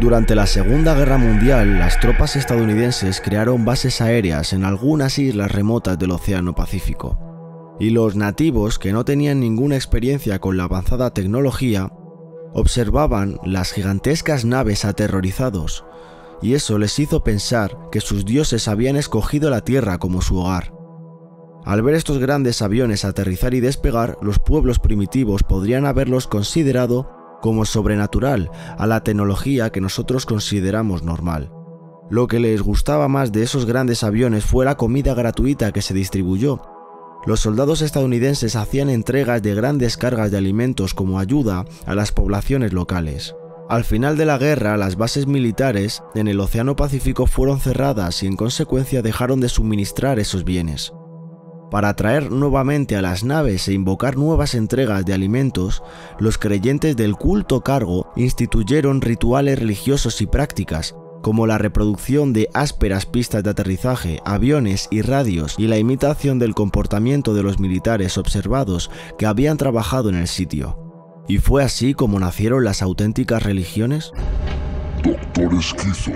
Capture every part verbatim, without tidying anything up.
Durante la Segunda Guerra Mundial, las tropas estadounidenses crearon bases aéreas en algunas islas remotas del Océano Pacífico, y los nativos, que no tenían ninguna experiencia con la avanzada tecnología, observaban las gigantescas naves aterrorizados, y eso les hizo pensar que sus dioses habían escogido la Tierra como su hogar. Al ver estos grandes aviones aterrizar y despegar, los pueblos primitivos podrían haberlos considerado como sobrenatural a la tecnología que nosotros consideramos normal. Lo que les gustaba más de esos grandes aviones fue la comida gratuita que se distribuyó. Los soldados estadounidenses hacían entregas de grandes cargas de alimentos como ayuda a las poblaciones locales. Al final de la guerra, las bases militares en el Océano Pacífico fueron cerradas y en consecuencia dejaron de suministrar esos bienes. Para atraer nuevamente a las naves e invocar nuevas entregas de alimentos, los creyentes del culto cargo instituyeron rituales religiosos y prácticas, como la reproducción de ásperas pistas de aterrizaje, aviones y radios, y la imitación del comportamiento de los militares observados que habían trabajado en el sitio. ¿Y fue así como nacieron las auténticas religiones? Doctor Esquizo.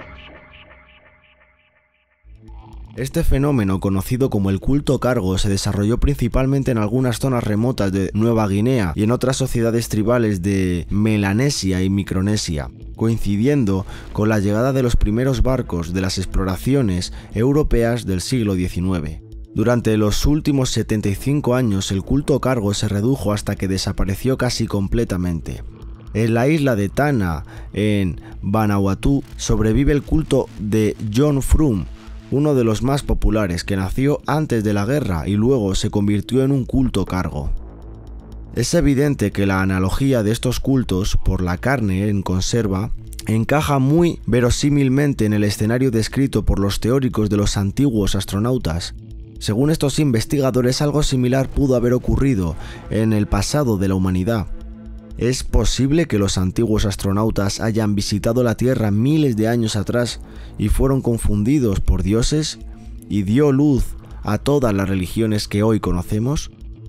Este fenómeno, conocido como el culto cargo, se desarrolló principalmente en algunas zonas remotas de Nueva Guinea y en otras sociedades tribales de Melanesia y Micronesia, coincidiendo con la llegada de los primeros barcos de las exploraciones europeas del siglo diecinueve. Durante los últimos setenta y cinco años, el culto cargo se redujo hasta que desapareció casi completamente. En la isla de Tana, en Vanuatu, sobrevive el culto de John Frum, uno de los más populares, que nació antes de la guerra y luego se convirtió en un culto cargo. Es evidente que la analogía de estos cultos por la carne en conserva encaja muy verosímilmente en el escenario descrito por los teóricos de los antiguos astronautas. Según estos investigadores, algo similar pudo haber ocurrido en el pasado de la humanidad. ¿Es posible que los antiguos astronautas hayan visitado la Tierra miles de años atrás y fueron confundidos por dioses y dio luz a todas las religiones que hoy conocemos?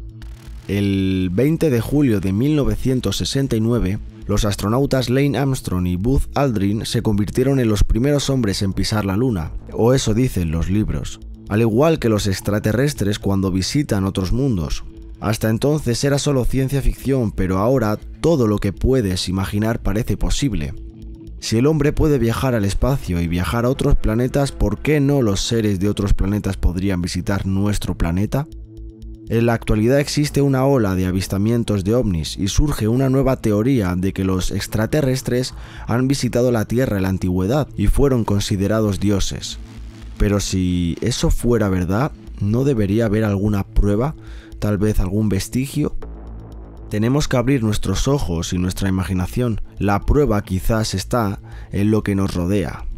El veinte de julio de mil novecientos sesenta y nueve, los astronautas Lane Armstrong y Buzz Aldrin se convirtieron en los primeros hombres en pisar la Luna, o eso dicen los libros, al igual que los extraterrestres cuando visitan otros mundos. Hasta entonces era solo ciencia ficción, pero ahora todo lo que puedes imaginar parece posible. Si el hombre puede viajar al espacio y viajar a otros planetas, ¿por qué no los seres de otros planetas podrían visitar nuestro planeta? En la actualidad existe una ola de avistamientos de ovnis y surge una nueva teoría de que los extraterrestres han visitado la Tierra en la antigüedad y fueron considerados dioses. Pero si eso fuera verdad, ¿no debería haber alguna prueba? ¿Tal vez algún vestigio? Tenemos que abrir nuestros ojos y nuestra imaginación. La prueba quizás está en lo que nos rodea.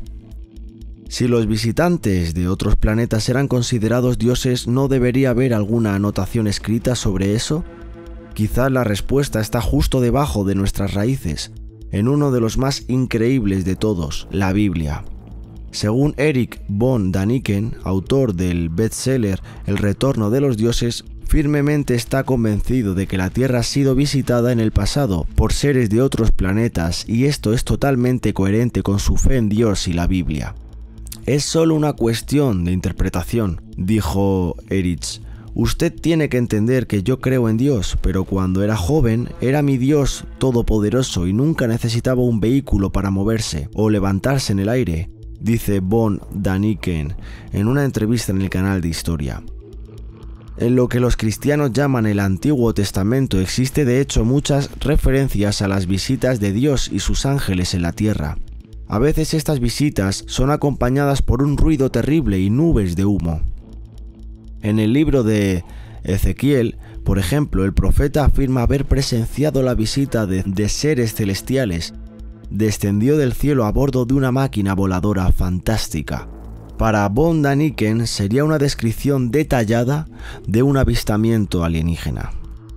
Si los visitantes de otros planetas eran considerados dioses, ¿no debería haber alguna anotación escrita sobre eso? Quizás la respuesta está justo debajo de nuestras raíces, en uno de los más increíbles de todos, la Biblia. Según Erich von Däniken, autor del bestseller El retorno de los dioses, firmemente está convencido de que la Tierra ha sido visitada en el pasado por seres de otros planetas, y esto es totalmente coherente con su fe en Dios y la Biblia. Es solo una cuestión de interpretación, dijo Erich. Usted tiene que entender que yo creo en Dios, pero cuando era joven era mi Dios todopoderoso y nunca necesitaba un vehículo para moverse o levantarse en el aire, dice von Däniken en una entrevista en el canal de Historia. En lo que los cristianos llaman el Antiguo Testamento existe de hecho muchas referencias a las visitas de Dios y sus ángeles en la tierra. A veces estas visitas son acompañadas por un ruido terrible y nubes de humo. En el libro de Ezequiel, por ejemplo, el profeta afirma haber presenciado la visita de, de seres celestiales. Descendió del cielo a bordo de una máquina voladora fantástica. Para von Däniken sería una descripción detallada de un avistamiento alienígena.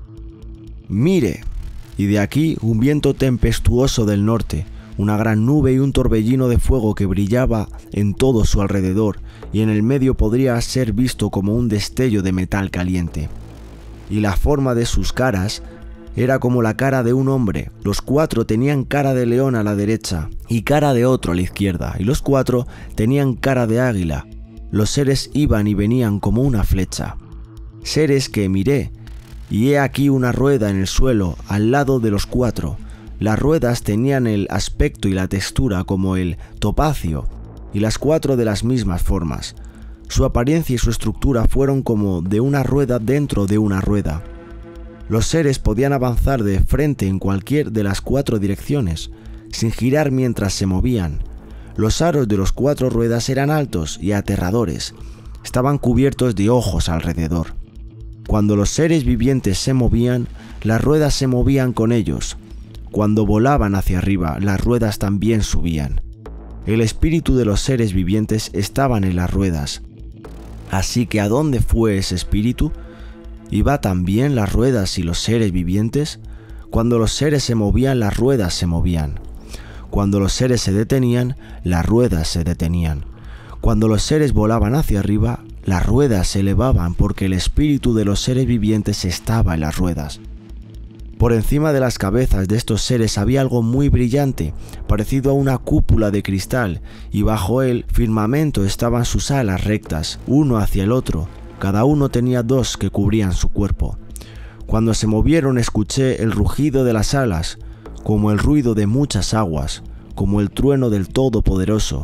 Mire, y de aquí un viento tempestuoso del norte, una gran nube y un torbellino de fuego que brillaba en todo su alrededor, y en el medio podría ser visto como un destello de metal caliente. Y la forma de sus caras era como la cara de un hombre. Los cuatro tenían cara de león a la derecha y cara de otro a la izquierda, y los cuatro tenían cara de águila. Los seres iban y venían como una flecha. Seres que miré, y he aquí una rueda en el suelo al lado de los cuatro. Las ruedas tenían el aspecto y la textura como el topacio, y las cuatro de las mismas formas. Su apariencia y su estructura fueron como de una rueda dentro de una rueda. Los seres podían avanzar de frente en cualquier de las cuatro direcciones, sin girar mientras se movían. Los aros de los cuatro ruedas eran altos y aterradores. Estaban cubiertos de ojos alrededor. Cuando los seres vivientes se movían, las ruedas se movían con ellos. Cuando volaban hacia arriba, las ruedas también subían. El espíritu de los seres vivientes estaban en las ruedas. Así que ¿a dónde fue ese espíritu? ¿Iba también las ruedas y los seres vivientes? Cuando los seres se movían, las ruedas se movían. Cuando los seres se detenían, las ruedas se detenían. Cuando los seres volaban hacia arriba, las ruedas se elevaban porque el espíritu de los seres vivientes estaba en las ruedas. Por encima de las cabezas de estos seres había algo muy brillante, parecido a una cúpula de cristal, y bajo el firmamento estaban sus alas rectas, uno hacia el otro. Cada uno tenía dos que cubrían su cuerpo. Cuando se movieron escuché el rugido de las alas, como el ruido de muchas aguas, como el trueno del Todopoderoso.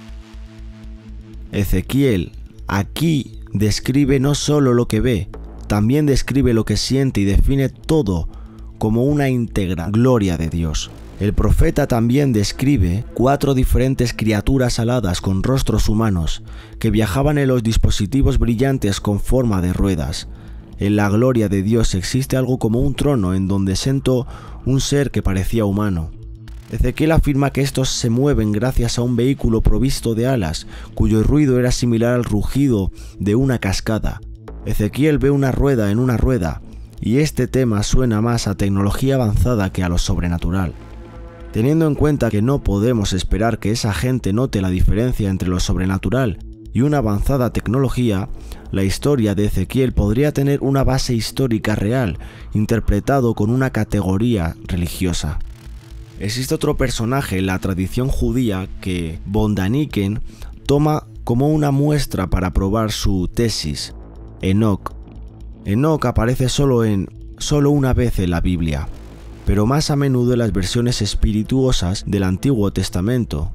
Ezequiel aquí describe no solo lo que ve, también describe lo que siente y define todo como una íntegra gloria de Dios. El profeta también describe cuatro diferentes criaturas aladas con rostros humanos que viajaban en los dispositivos brillantes con forma de ruedas. En la gloria de Dios existe algo como un trono en donde sentó un ser que parecía humano. Ezequiel afirma que estos se mueven gracias a un vehículo provisto de alas, cuyo ruido era similar al rugido de una cascada. Ezequiel ve una rueda en una rueda, y este tema suena más a tecnología avanzada que a lo sobrenatural. Teniendo en cuenta que no podemos esperar que esa gente note la diferencia entre lo sobrenatural y una avanzada tecnología, la historia de Ezequiel podría tener una base histórica real, interpretado con una categoría religiosa. Existe otro personaje en la tradición judía que von Daniken toma como una muestra para probar su tesis: Enoc. Enoc aparece solo en solo una vez en la Biblia, pero más a menudo en las versiones espirituosas del Antiguo Testamento.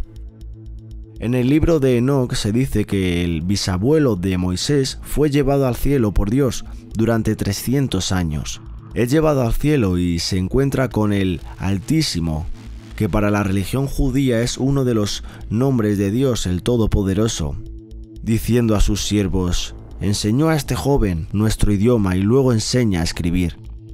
En el libro de Enoc se dice que el bisabuelo de Moisés fue llevado al cielo por Dios durante trescientos años. Es llevado al cielo y se encuentra con el Altísimo, que para la religión judía es uno de los nombres de Dios el Todopoderoso, diciendo a sus siervos: enseñó a este joven nuestro idioma y luego enseña a escribir.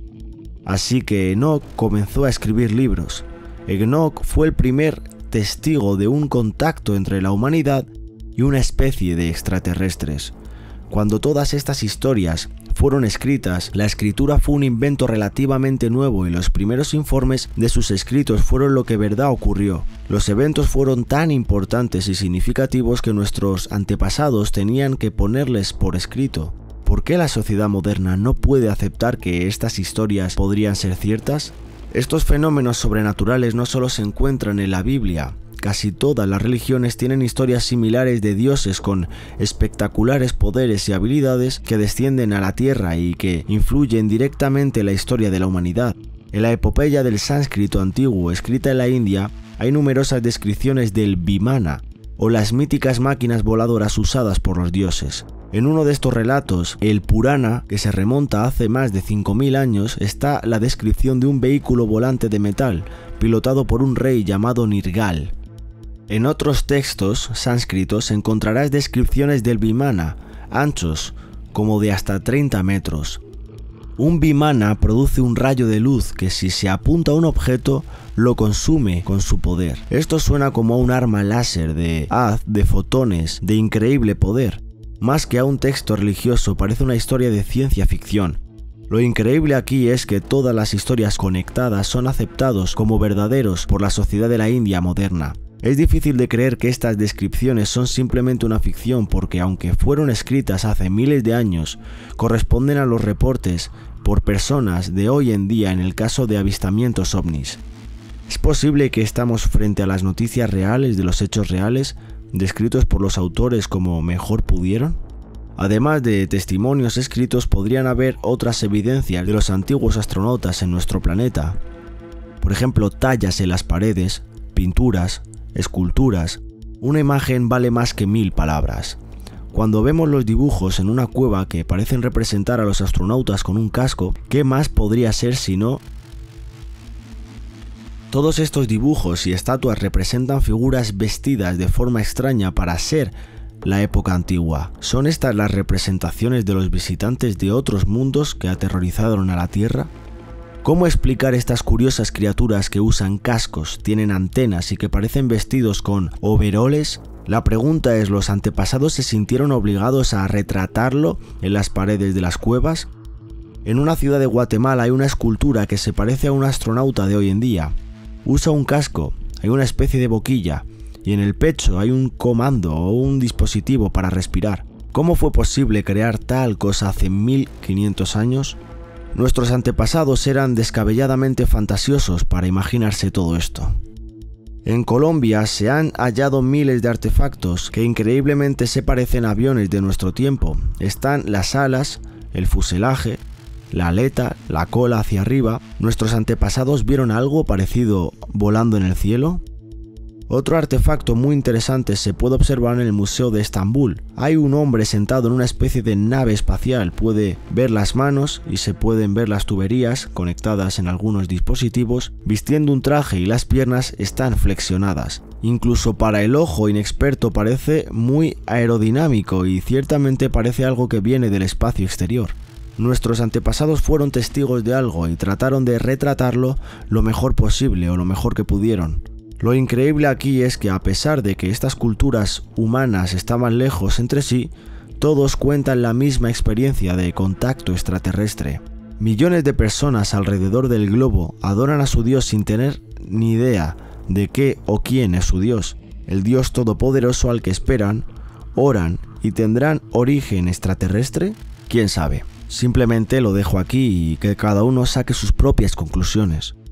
Así que Enoc comenzó a escribir libros. Enoc fue el primer testigo de un contacto entre la humanidad y una especie de extraterrestres. Cuando todas estas historias fueron escritas, la escritura fue un invento relativamente nuevo y los primeros informes de sus escritos fueron lo que verdad ocurrió. Los eventos fueron tan importantes y significativos que nuestros antepasados tenían que ponerles por escrito. ¿Por qué la sociedad moderna no puede aceptar que estas historias podrían ser ciertas? Estos fenómenos sobrenaturales no solo se encuentran en la Biblia. Casi todas las religiones tienen historias similares de dioses con espectaculares poderes y habilidades que descienden a la tierra y que influyen directamente en la historia de la humanidad. En la epopeya del sánscrito antiguo escrita en la India hay numerosas descripciones del Vimana, o las míticas máquinas voladoras usadas por los dioses. En uno de estos relatos, el Purana, que se remonta hace más de cinco mil años, está la descripción de un vehículo volante de metal, pilotado por un rey llamado Nirgal. En otros textos sánscritos encontrarás descripciones del Vimana, anchos como de hasta treinta metros. Un Vimana produce un rayo de luz que, si se apunta a un objeto, lo consume con su poder. Esto suena como a un arma láser de haz de fotones de increíble poder. Más que a un texto religioso, parece una historia de ciencia ficción. Lo increíble aquí es que todas las historias conectadas son aceptados como verdaderos por la sociedad de la India moderna. Es difícil de creer que estas descripciones son simplemente una ficción porque, aunque fueron escritas hace miles de años, corresponden a los reportes por personas de hoy en día en el caso de avistamientos ovnis. ¿Es posible que estamos frente a las noticias reales de los hechos reales, descritos por los autores como mejor pudieron? Además de testimonios escritos, podrían haber otras evidencias de los antiguos astronautas en nuestro planeta. Por ejemplo, tallas en las paredes, pinturas, esculturas. Una imagen vale más que mil palabras. Cuando vemos los dibujos en una cueva que parecen representar a los astronautas con un casco, ¿qué más podría ser si no? Todos estos dibujos y estatuas representan figuras vestidas de forma extraña para ser la época antigua. ¿Son estas las representaciones de los visitantes de otros mundos que aterrorizaron a la Tierra? ¿Cómo explicar estas curiosas criaturas que usan cascos, tienen antenas y que parecen vestidos con overoles? La pregunta es, ¿los antepasados se sintieron obligados a retratarlo en las paredes de las cuevas? En una ciudad de Guatemala hay una escultura que se parece a un astronauta de hoy en día. Usa un casco, hay una especie de boquilla, y en el pecho hay un comando o un dispositivo para respirar. ¿Cómo fue posible crear tal cosa hace mil quinientos años? Nuestros antepasados eran descabelladamente fantasiosos para imaginarse todo esto. En Colombia se han hallado miles de artefactos que increíblemente se parecen a aviones de nuestro tiempo. Están las alas, el fuselaje, la aleta, la cola hacia arriba. ¿Nuestros antepasados vieron algo parecido volando en el cielo? Otro artefacto muy interesante se puede observar en el Museo de Estambul. Hay un hombre sentado en una especie de nave espacial, puede ver las manos y se pueden ver las tuberías conectadas en algunos dispositivos, vistiendo un traje y las piernas están flexionadas. Incluso para el ojo inexperto parece muy aerodinámico y ciertamente parece algo que viene del espacio exterior. Nuestros antepasados fueron testigos de algo y trataron de retratarlo lo mejor posible o lo mejor que pudieron. Lo increíble aquí es que a pesar de que estas culturas humanas estaban lejos entre sí, todos cuentan la misma experiencia de contacto extraterrestre. Millones de personas alrededor del globo adoran a su Dios sin tener ni idea de qué o quién es su Dios. El Dios todopoderoso al que esperan, oran y tendrán origen extraterrestre. ¿Quién sabe? Simplemente lo dejo aquí y que cada uno saque sus propias conclusiones.